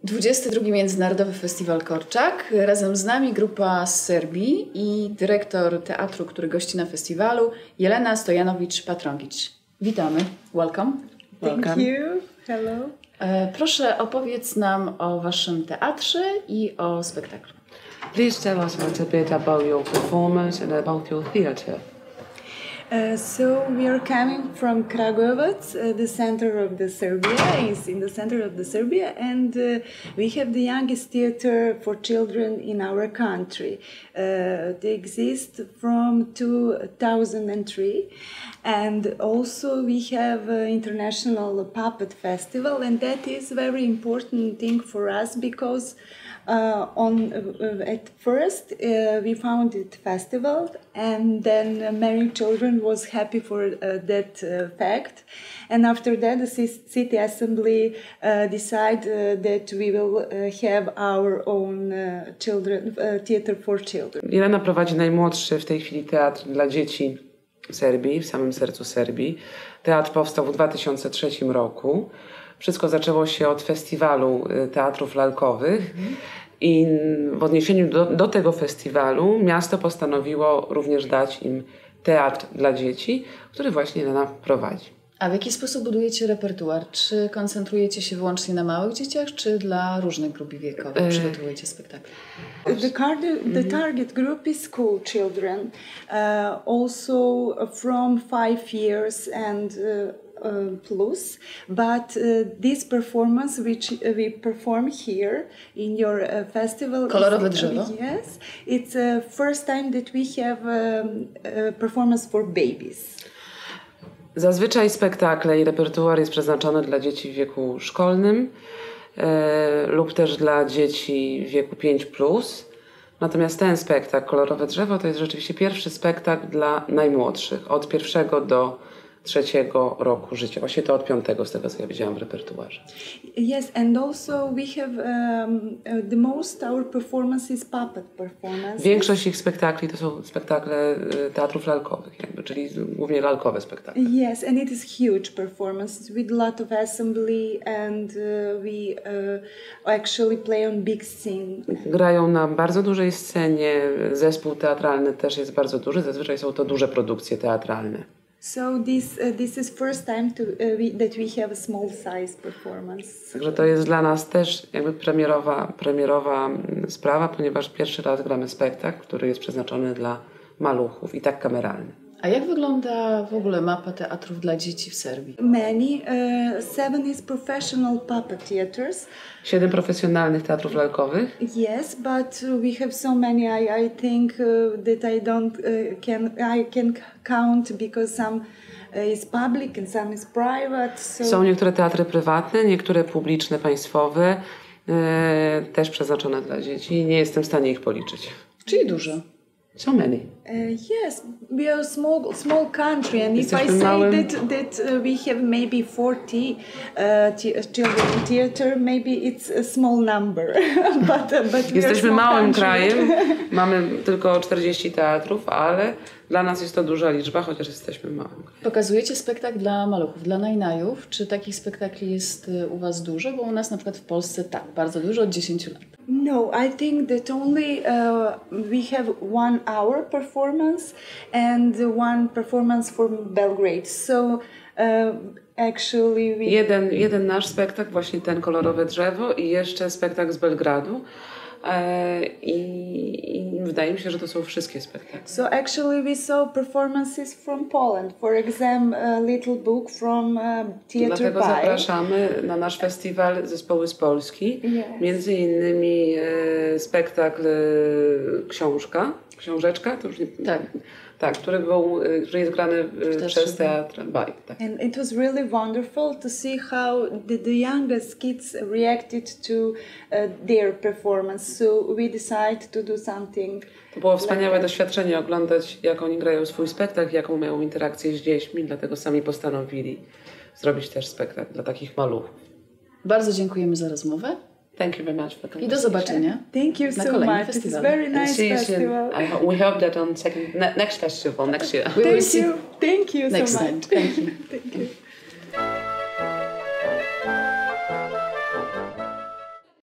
22. Międzynarodowy Festiwal Korczak. Razem z nami grupa z Serbii i dyrektor teatru, który gości na festiwalu, Jelena Stojanowicz-Patrongić. Witamy. Welcome. Thank you. Hello. Proszę opowiedz nam o waszym teatrze i o spektaklu. Please tell us a little bit about your performance and about your theatre. So we are coming from Kragujevac, the center of the Serbia. It's in the center of the Serbia, and we have the youngest theater for children in our country. They exist from 2003, and also we have an international puppet festival, and that is a very important thing for us because at first we founded festival, and then many children was happy for that fact, and after that the city assembly decided that we will have our own theater for children. Jelena prowadzi najmłodszy w tej chwili teatr dla dzieci w Serbii, w samym sercu Serbii. Teatr powstał w 2003 roku. Wszystko zaczęło się od festiwalu teatrów lalkowych. I w odniesieniu do tego festiwalu miasto postanowiło również dać im teatr dla dzieci, który właśnie Jelena prowadzi. A w jaki sposób budujecie repertuar? Czy koncentrujecie się wyłącznie na małych dzieciach, czy dla różnych grup wiekowych przygotowujecie spektakle? The target group is school children, also from 5 years and plus, but this performance which we perform here in your festival Kolorowe drzewo? Yes, it's the first time that we have a performance for babies. Zazwyczaj spektakle i repertuar jest przeznaczony dla dzieci w wieku szkolnym lub też dla dzieci w wieku 5+. Natomiast ten spektakl, Kolorowe drzewo, to jest rzeczywiście pierwszy spektakl dla najmłodszych, od 1 do 3 roku życia. Właśnie to od 5, z tego co ja widziałam w repertuarze. Yes, and also we have the most our performance is puppet performance. Większość ich spektakli to są spektakle teatrów lalkowych, czyli głównie lalkowe spektakle. Yes, and it is huge performance with a lot of assembly, and we actually play on big scene. Grają na bardzo dużej scenie, zespół teatralny też jest bardzo duży, zazwyczaj są to duże produkcje teatralne. So this is first time that we have a small size performance. Także to jest dla nas też jakby premierowa sprawa, ponieważ pierwszy raz gramy spektakl, który jest przeznaczony dla maluchów i tak kameralny. A jak wygląda w ogóle mapa teatrów dla dzieci w Serbii? Many, 7 is professional puppet theaters. 7 profesjonalnych teatrów lalkowych. Yes, but we have so many. I think that I can count because some is public and some is private. So. Są niektóre teatry prywatne, niektóre publiczne, państwowe, też przeznaczone dla dzieci. Nie jestem w stanie ich policzyć. Czyli dużo. So many. Yes, we are a small country, and if I say that we have maybe 40 children theater, maybe it's a small number. but Jesteśmy małym krajem, mamy tylko 40 teatrów, ale dla nas jest to duża liczba, chociaż jesteśmy małym krajem. Pokazujecie spektakl dla maluchów, dla najnajów. Czy takich spektakli jest u was dużo? Bo u nas na przykład w Polsce tak, bardzo dużo, od 10 lat. No, I think that only we have 1 hour performance and 1 performance from Belgrade. So actually we... Jeden nasz spektakl, właśnie ten Kolorowe drzewo, i jeszcze spektakl z Belgradu. I wydaje mi się, że to są wszystkie spektakle. So actually we saw performances from Poland. For example, a little book from Theatre Dlatego zapraszamy na nasz festiwal zespoły z Polski. Yes. Między innymi spektakl Książeczka, to już nie... Tak, który jest grany przez Teatr Baj. Tak. And it was really wonderful to see how the youngest kids reacted to their performance. So we decided to do something. To było wspaniałe doświadczenie oglądać, jak oni grają swój spektakl, jaką mają interakcję z dziećmi, dlatego sami postanowili zrobić też spektakl dla takich maluchów. Bardzo dziękujemy za rozmowę. Thank you very much for coming. I do zobaczenia. Thank you so much. It is very nice festival. We hope that on next festival next year. Thank you so much. Next time. Thank you. Thank you.